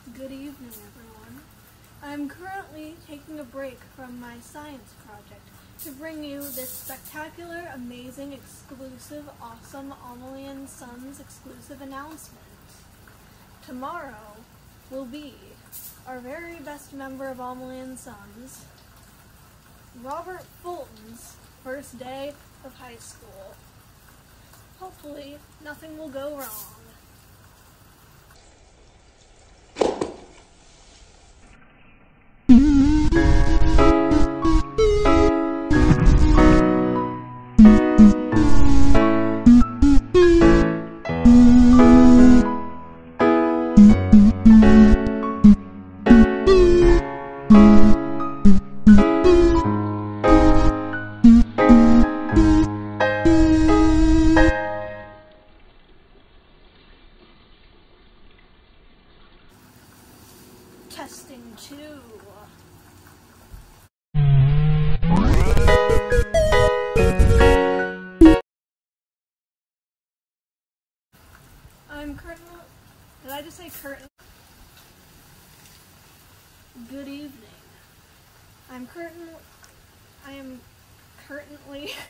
Good evening, everyone. I'm currently taking a break from my science project to bring you this spectacular, amazing, exclusive, awesome Amelie and Sons exclusive announcement. Tomorrow will be our very best member of Amelie and Sons, Robert Fulton's first day of high school. Hopefully, nothing will go wrong. Testing 2. I'm currently... Did I just say curtain? Good evening. I am currently